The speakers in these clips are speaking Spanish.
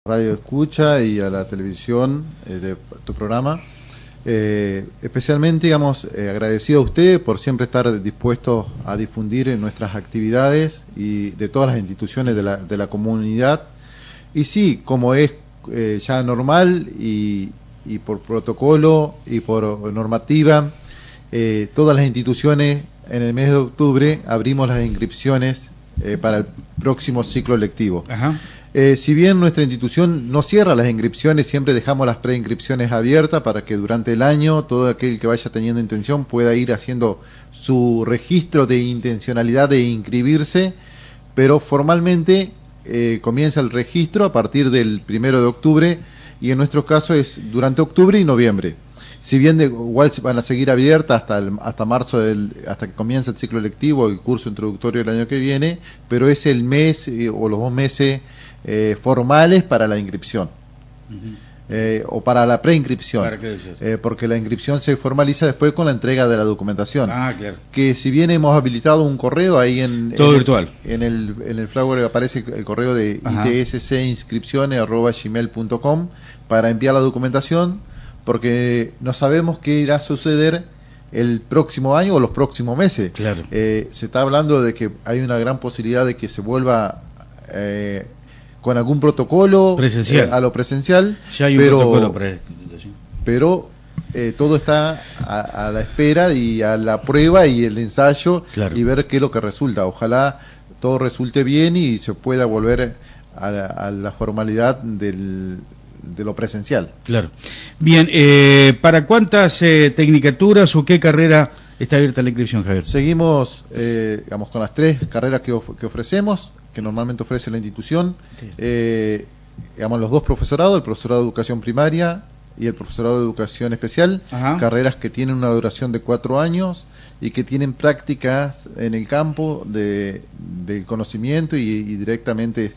Radio Escucha y a la televisión de tu programa. Especialmente, digamos, agradecido a usted por siempre estar dispuesto a difundir en nuestras actividades y de todas las instituciones de la comunidad. Y sí, como es ya normal y por protocolo y por normativa, todas las instituciones en el mes de octubre abrimos las inscripciones para el próximo ciclo lectivo. Ajá. Si bien nuestra institución no cierra las inscripciones, siempre dejamos las preinscripciones abiertas para que durante el año todo aquel que vaya teniendo intención pueda ir haciendo su registro de intencionalidad de inscribirse, pero formalmente comienza el registro a partir del 1 de octubre y en nuestro caso es durante octubre y noviembre. Si bien igual van a seguir abiertas hasta marzo, hasta que comience el ciclo lectivo y curso introductorio el año que viene, pero es el mes o los 2 meses formales para la inscripción. O para la preinscripción, porque la inscripción se formaliza después con la entrega de la documentación. Ah, claro. Que si bien hemos habilitado un correo ahí todo virtual. En el flyer aparece el correo de itscinscripciones@gmail.com para enviar la documentación, porque no sabemos qué irá a suceder el próximo año o los próximos meses. Claro. Se está hablando de que hay una gran posibilidad de que se vuelva con algún protocolo presencial. A lo presencial. Ya hay un protocolo para esta institución. Pero todo está a la espera y a la prueba y el ensayo, claro, y ver qué es lo que resulta. Ojalá todo resulte bien y se pueda volver a la formalidad de lo presencial. Claro. Bien, ¿para cuántas tecnicaturas o qué carrera está abierta la inscripción, Javier? Seguimos, digamos, con las 3 carreras que ofrecemos, que normalmente ofrece la institución. Sí. Digamos, los 2 profesorados, el profesorado de educación primaria y el profesorado de educación especial. Ajá. Carreras que tienen una duración de 4 años y que tienen prácticas en el campo del conocimiento y directamente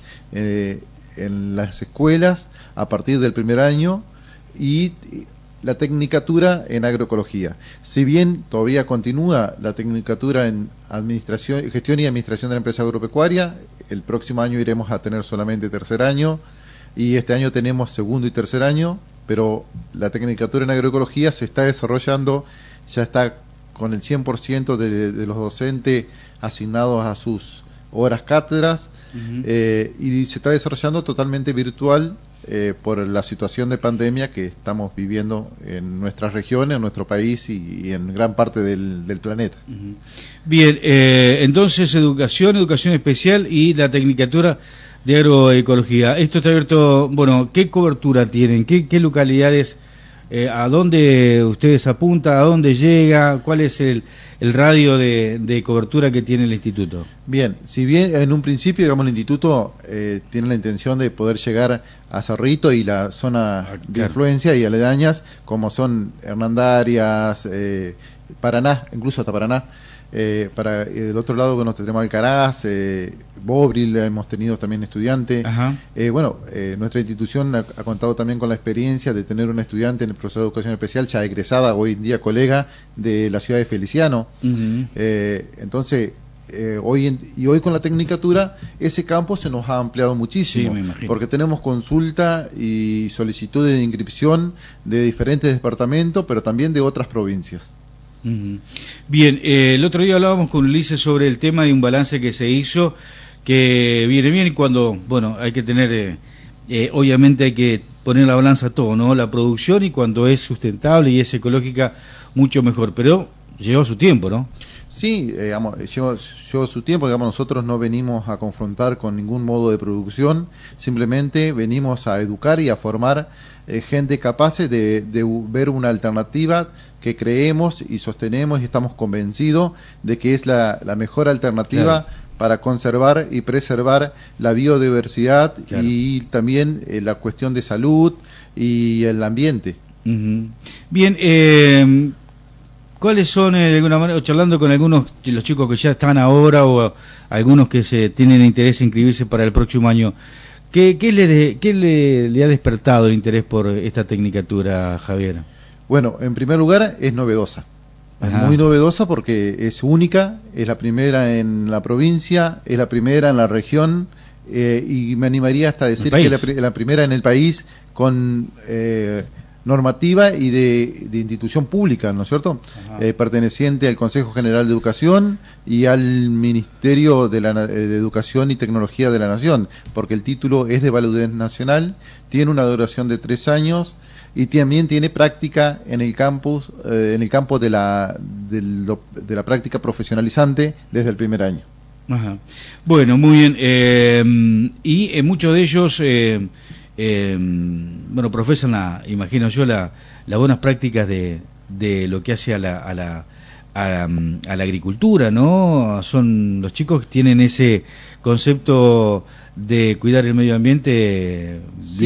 en las escuelas a partir del primer año, y la tecnicatura en agroecología. Si bien todavía continúa la tecnicatura en administración, gestión y administración de la empresa agropecuaria, el próximo año iremos a tener solamente tercer año y este año tenemos segundo y tercer año, pero la tecnicatura en agroecología se está desarrollando, ya está con el 100% de los docentes asignados a sus horas cátedras. Y se está desarrollando totalmente virtual por la situación de pandemia que estamos viviendo en nuestra región, en nuestro país y en gran parte del planeta. Bien, entonces educación especial y la tecnicatura de agroecología. Esto está abierto, bueno, ¿qué cobertura tienen? ¿Qué localidades? ¿A dónde ustedes apuntan? ¿A dónde llega? ¿Cuál es el radio de cobertura que tiene el instituto? Bien, si bien en un principio, digamos, el instituto tiene la intención de poder llegar a Cerrito y la zona de influencia y aledañas, como son Hernandarias, Paraná, incluso hasta Paraná. Para el otro lado, bueno, tenemos Alcaraz, Bobril, hemos tenido también estudiantes. Nuestra institución ha contado también con la experiencia de tener una estudiante en el proceso de educación especial, ya egresada, hoy en día colega de la ciudad de Feliciano. Entonces, hoy con la tecnicatura, ese campo se nos ha ampliado muchísimo, sí, me imagino, porque tenemos consulta y solicitudes de inscripción de diferentes departamentos, pero también de otras provincias. Bien, el otro día hablábamos con Ulises sobre el tema de un balance que se hizo, que viene bien y cuando, bueno, hay que tener, obviamente hay que poner la balanza todo, ¿no? La producción, y cuando es sustentable y es ecológica, mucho mejor, pero llevó su tiempo, ¿no? Sí, digamos, llevó su tiempo, digamos, nosotros no venimos a confrontar con ningún modo de producción, simplemente venimos a educar y a formar gente capaz de ver una alternativa que creemos y sostenemos y estamos convencidos de que es la mejor alternativa, claro, para conservar y preservar la biodiversidad, claro, y también la cuestión de salud y el ambiente. Bien, ¿cuáles son, de alguna manera, charlando con algunos de los chicos que ya están ahora o algunos que tienen interés en inscribirse para el próximo año, ¿qué le ha despertado el interés por esta tecnicatura, Javier? Bueno, en primer lugar es novedosa. Ajá. Es muy novedosa porque es única, es la primera en la provincia, es la primera en la región, y me animaría hasta a decir que la primera en el país con normativa y de institución pública, ¿no es cierto? Perteneciente al Consejo General de Educación y al Ministerio de Educación y Tecnología de la Nación, porque el título es de validez nacional, tiene una duración de 3 años y también tiene práctica en el campus, en el campo de la práctica profesionalizante desde el primer año. Ajá. Bueno, muy bien. Y muchos de ellos bueno, profesan imagino yo, las buenas prácticas de lo que hace a la agricultura, ¿no? Son los chicos que tienen ese concepto de cuidar el medio ambiente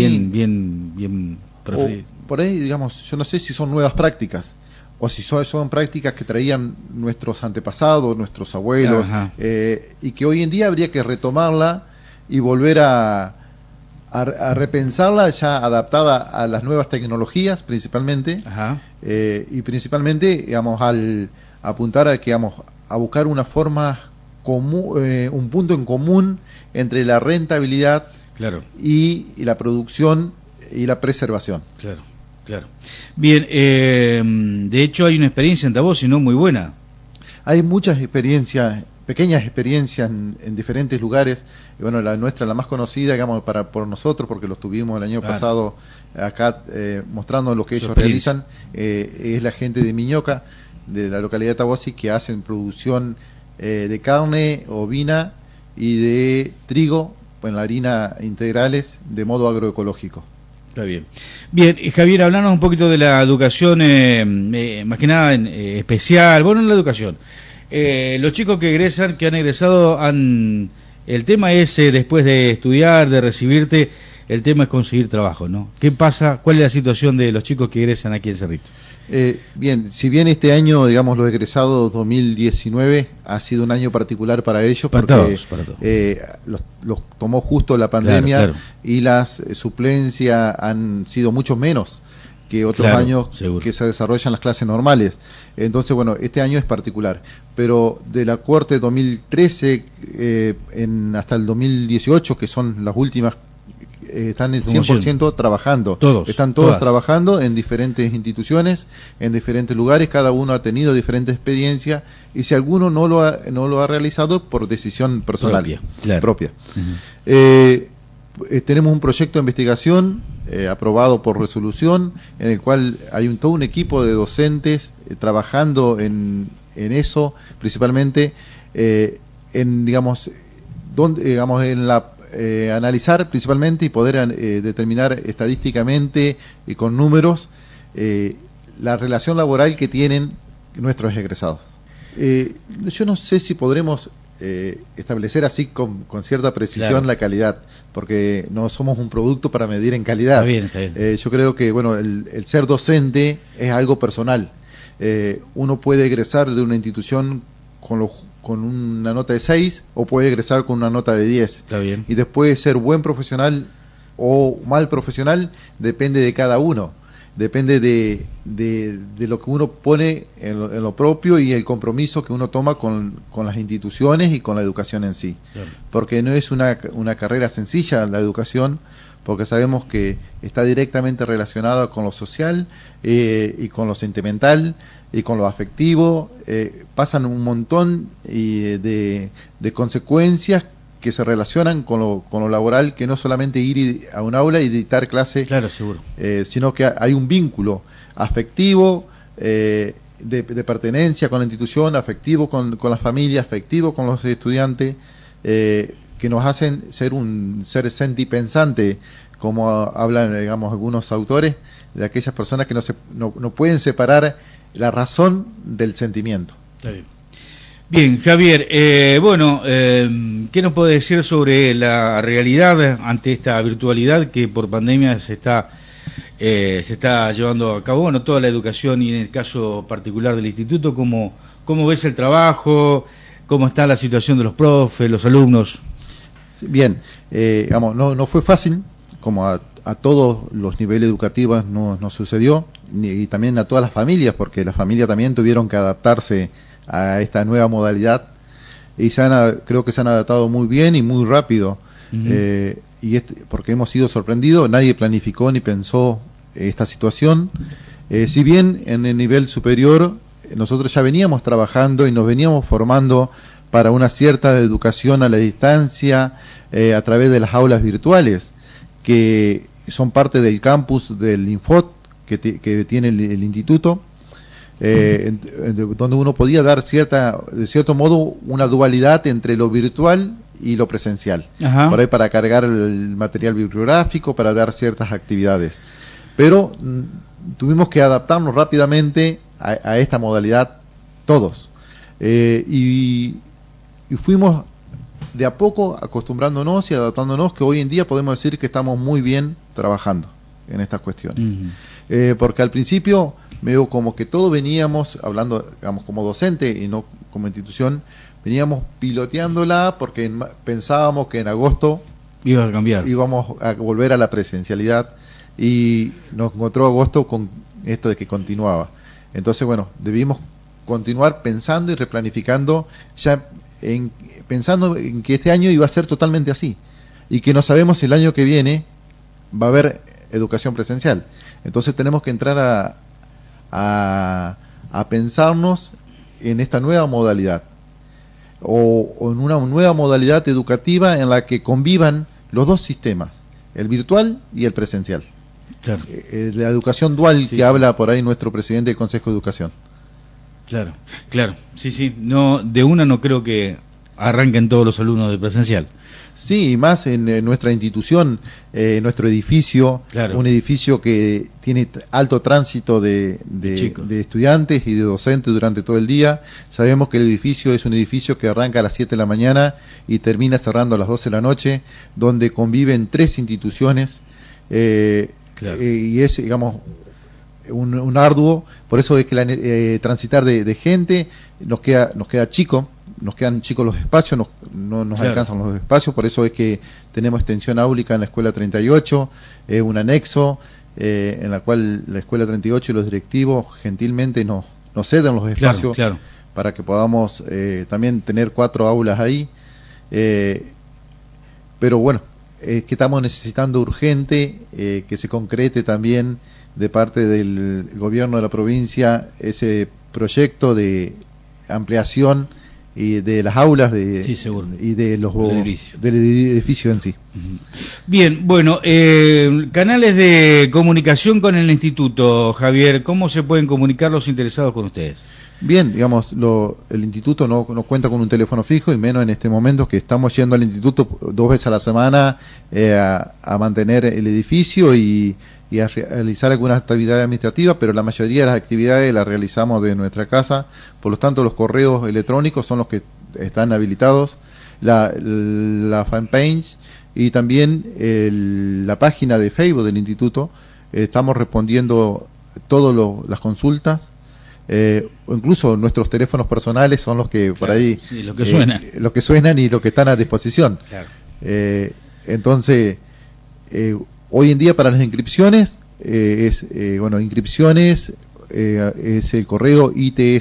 bien por ahí, digamos, yo no sé si son nuevas prácticas o si son prácticas que traían nuestros antepasados, nuestros abuelos, y que hoy en día habría que retomarla y volver a repensarla ya adaptada a las nuevas tecnologías principalmente, y principalmente, digamos, al apuntar a que, digamos, a buscar una forma común, un punto en común entre la rentabilidad y la producción y la preservación. Claro. Bien, de hecho hay una experiencia en Tabossi, ¿no? Muy buena. Hay muchas experiencias, pequeñas experiencias en diferentes lugares. Y bueno, la nuestra, la más conocida, digamos, por nosotros, porque los tuvimos el año pasado acá mostrando lo que ellos realizan, es la gente de Miñoca, de la localidad de Tabossi, que hacen producción de carne ovina y de trigo, en la harina integrales, de modo agroecológico. Está bien. Bien, Javier, hablanos un poquito de la educación, más que nada especial, bueno, en la educación. Los chicos que egresan, que han egresado, el tema es, después de estudiar, de recibirte, el tema es conseguir trabajo, ¿no? ¿Qué pasa? ¿Cuál es la situación de los chicos que egresan aquí en Cerrito? Bien, si bien este año, digamos, los egresados 2019 ha sido un año particular para ellos, para porque todos. Los tomó justo la pandemia, y las suplencias han sido mucho menos que otros años que se desarrollan las clases normales. Entonces, bueno, este año es particular. Pero de la cohorte 2013 hasta el 2018, que son las últimas, están el 100% trabajando. Están todos trabajando en diferentes instituciones, en diferentes lugares, cada uno ha tenido diferente experiencia, y si alguno no lo ha realizado por decisión personal propia. Tenemos un proyecto de investigación aprobado por resolución, en el cual hay todo un equipo de docentes trabajando en eso, principalmente analizar principalmente y poder determinar estadísticamente y con números la relación laboral que tienen nuestros egresados. Yo no sé si podremos establecer así con cierta precisión la calidad, porque no somos un producto para medir en calidad. Está bien. Yo creo que el ser docente es algo personal. Uno puede egresar de una institución con una nota de 6 o puede egresar con una nota de 10. Está bien. Y después ser buen profesional o mal profesional depende de cada uno. Depende de lo que uno pone en lo propio y el compromiso que uno toma con las instituciones y con la educación en sí. Porque no es una carrera sencilla la educación, porque sabemos que está directamente relacionada con lo social y con lo sentimental y con lo afectivo. Pasan un montón de consecuencias que se relacionan con lo laboral, que no solamente ir a un aula y dictar clase, sino que hay un vínculo afectivo, de pertenencia con la institución, afectivo con la familia, afectivo con los estudiantes, que nos hacen ser un ser sentipensante, como hablan, digamos, algunos autores, de aquellas personas que no pueden separar la razón del sentimiento. Está bien. Bien, Javier, ¿qué nos puede decir sobre la realidad ante esta virtualidad que por pandemia se está llevando a cabo? Bueno, toda la educación y en el caso particular del instituto, ¿cómo ves el trabajo? ¿Cómo está la situación de los profes, los alumnos? Bien, no fue fácil, como a todos los niveles educativos nos sucedió, y también a todas las familias, porque las familias también tuvieron que adaptarse a esta nueva modalidad, y creo que se han adaptado muy bien y muy rápido. Porque hemos sido sorprendidos, nadie planificó ni pensó esta situación. Si bien en el nivel superior nosotros ya veníamos trabajando y nos veníamos formando para una cierta educación a la distancia a través de las aulas virtuales, que son parte del campus del Infot que tiene el instituto, donde uno podía dar de cierto modo una dualidad entre lo virtual y lo presencial. Ajá. Por ahí para cargar el material bibliográfico, para dar ciertas actividades. Pero tuvimos que adaptarnos rápidamente a esta modalidad todos. Y fuimos de a poco acostumbrándonos y adaptándonos, que hoy en día podemos decir que estamos muy bien trabajando en estas cuestiones. Porque al principio veo como que todos veníamos, hablando digamos como docente y no como institución, veníamos piloteándola porque pensábamos que en agosto iba a cambiar, íbamos a volver a la presencialidad, y nos encontró agosto con esto de que continuaba. Entonces, bueno, debimos continuar pensando y replanificando, pensando en que este año iba a ser totalmente así, y que no sabemos si el año que viene va a haber educación presencial. Entonces tenemos que entrar a pensarnos en esta nueva modalidad, o en una nueva modalidad educativa en la que convivan los dos sistemas, el virtual y el presencial. Claro. La educación dual, sí, que habla por ahí nuestro presidente del Consejo de Educación. Claro, claro, sí, no, de una no creo que arranquen todos los alumnos de presencial. Sí, y más en nuestra institución, nuestro edificio, claro, un edificio que tiene alto tránsito de estudiantes y de docentes durante todo el día. Sabemos que el edificio es un edificio que arranca a las 7 de la mañana y termina cerrando a las 12 de la noche, donde conviven 3 instituciones, claro, y es, digamos, un arduo. Por eso es que transitar de gente nos queda chico. Nos quedan chicos los espacios, no nos claro, alcanzan los espacios. Por eso es que tenemos extensión áulica en la Escuela 38, un anexo en la cual la Escuela 38 y los directivos gentilmente nos ceden los espacios, claro, claro, para que podamos también tener 4 aulas ahí. Pero bueno, que estamos necesitando urgente que se concrete también de parte del gobierno de la provincia ese proyecto de ampliación y de las aulas sí, seguro, y de del edificio en sí. Bien, bueno, canales de comunicación con el instituto, Javier, ¿cómo se pueden comunicar los interesados con ustedes? Bien, digamos, el instituto no cuenta con un teléfono fijo, y menos en este momento que estamos yendo al instituto 2 veces a la semana a mantener el edificio y a realizar algunas actividades administrativas, pero la mayoría de las actividades las realizamos de nuestra casa. Por lo tanto, los correos electrónicos son los que están habilitados, la fanpage y también la página de Facebook del instituto. Estamos respondiendo todas las consultas, o incluso nuestros teléfonos personales son los que, claro, por ahí sí, lo que suenan. Los que suenan y los que están a disposición. Claro. Entonces, hoy en día para las inscripciones inscripciones es el correo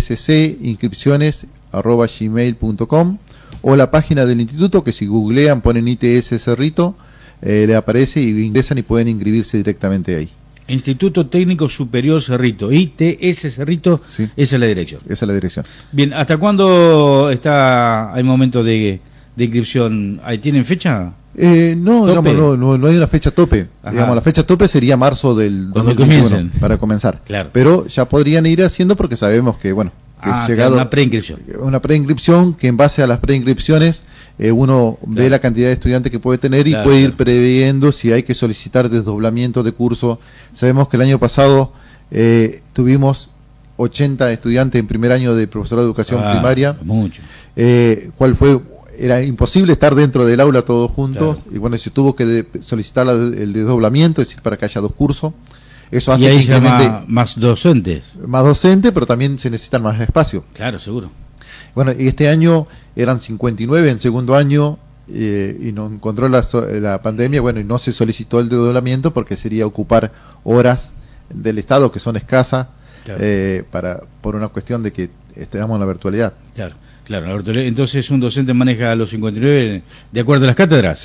itscinscripciones@gmail.com, o la página del instituto, que si googlean ponen ITS Cerrito, le aparece y ingresan y pueden inscribirse directamente ahí. Instituto Técnico Superior Cerrito, ITS Cerrito, sí, esa es la dirección. Esa es la dirección. Bien, ¿hasta cuándo hay momento de inscripción? ¿Tienen fecha? No, digamos, no hay una fecha tope. Digamos, la fecha tope sería marzo del 2021 para comenzar. Claro. Pero ya podrían ir haciendo, porque sabemos que, bueno, que es llegado una preinscripción. Una preinscripción que en base a las preinscripciones uno claro, ve la cantidad de estudiantes que puede tener y claro, puede ir previendo si hay que solicitar desdoblamiento de curso. Sabemos que el año pasado tuvimos 80 estudiantes en primer año de profesorado de educación primaria. Mucho. Era imposible estar dentro del aula todos juntos, claro, y bueno, se tuvo que solicitar el desdoblamiento, es decir, para que haya 2 cursos. Eso hace y ahí se más docentes. Más docentes, pero también se necesitan más espacio. Claro, seguro. Bueno, y este año eran 59 en segundo año, y nos encontró la pandemia, bueno, y no se solicitó el desdoblamiento porque sería ocupar horas del Estado que son escasas, claro, por una cuestión de que estemos en la virtualidad. Claro. Claro, entonces un docente maneja a los 59 de acuerdo a las cátedras. Sí,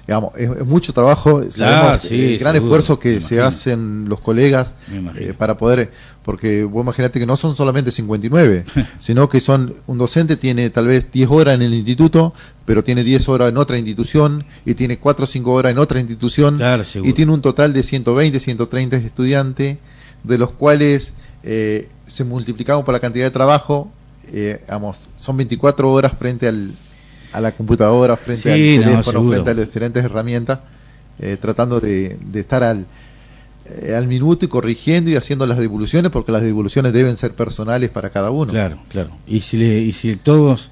digamos, es mucho trabajo, sabemos sí, el gran seguro, esfuerzo que se hacen los colegas para poder, porque vos imaginate que no son solamente 59, sino que un docente tiene tal vez 10 horas en el instituto, pero tiene 10 horas en otra institución, y tiene 4 o 5 horas en otra institución, claro, y tiene un total de 120, 130 estudiantes, de los cuales se multiplicamos por la cantidad de trabajo, digamos, son 24 horas frente a la computadora, frente al teléfono, frente a las diferentes herramientas, tratando de estar al minuto y corrigiendo y haciendo las devoluciones, porque las devoluciones deben ser personales para cada uno. Claro, claro. Y si todos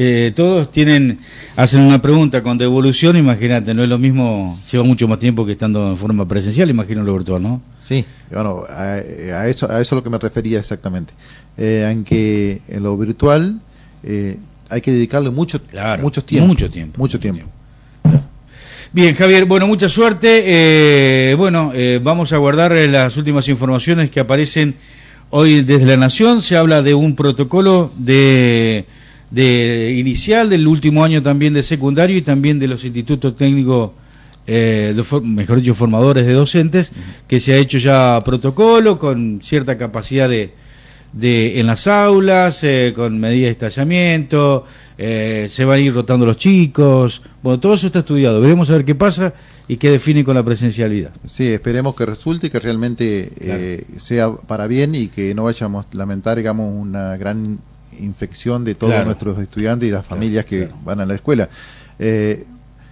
hacen una pregunta con devolución, imagínate, no es lo mismo, lleva mucho más tiempo que estando en forma presencial, imagino lo virtual, ¿no? Sí, bueno, a eso es lo que me refería exactamente. Aunque en lo virtual hay que dedicarle mucho tiempo. Claro. Bien, Javier, bueno, mucha suerte. Vamos a guardar las últimas informaciones que aparecen hoy desde La Nación. Se habla de un protocolo de inicial, del último año también de secundario y también de los institutos técnicos, mejor dicho, formadores de docentes, que se ha hecho ya protocolo con cierta capacidad en las aulas, con medidas de estallamiento, se van a ir rotando los chicos. Bueno, todo eso está estudiado. Veremos a ver qué pasa y qué define con la presencialidad. Sí, esperemos que resulte y que realmente sea para bien y que no vayamos a lamentar, digamos, una gran infección de todos nuestros estudiantes y las familias que van a la escuela. En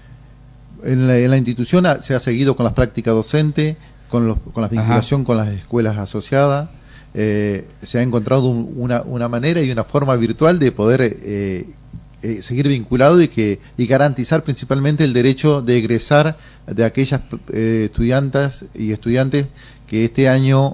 la institución se ha seguido con las prácticas docentes, con la vinculación con las escuelas asociadas. Se ha encontrado una manera y una forma virtual de poder seguir vinculado y garantizar principalmente el derecho de egresar de aquellas estudiantes y estudiantes que este año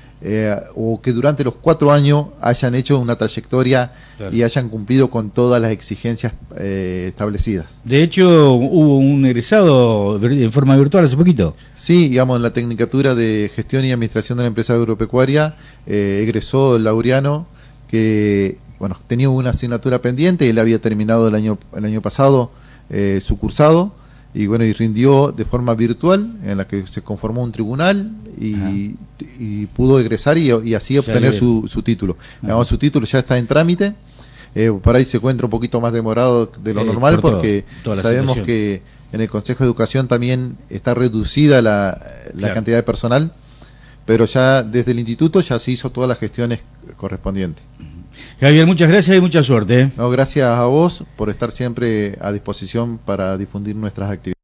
o que durante los 4 años hayan hecho una trayectoria y hayan cumplido con todas las exigencias establecidas. De hecho, hubo un egresado en forma virtual hace poquito. Sí, digamos, en la Tecnicatura de Gestión y Administración de la Empresa Agropecuaria egresó el Laureano, que tenía una asignatura pendiente. Él había terminado el año pasado su cursado, y rindió de forma virtual, en la que se conformó un tribunal y pudo egresar y así obtener su título. Digamos, su título ya está en trámite. Por ahí se encuentra un poquito más demorado de lo normal, porque sabemos que en el Consejo de Educación también está reducida la cantidad de personal, pero ya desde el instituto ya se hizo todas las gestiones correspondientes. Javier, muchas gracias y mucha suerte. No, gracias a vos por estar siempre a disposición para difundir nuestras actividades.